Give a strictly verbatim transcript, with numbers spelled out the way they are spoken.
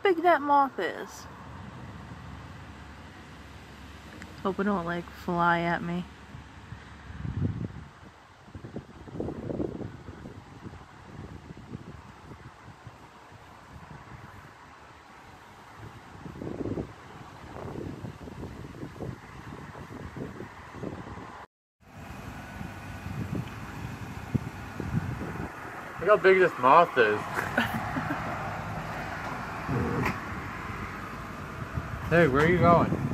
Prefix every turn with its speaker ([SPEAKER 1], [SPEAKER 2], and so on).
[SPEAKER 1] big that moth is. Hope it don't like fly at me.
[SPEAKER 2] Look how big this moth is. Hey, where are you going?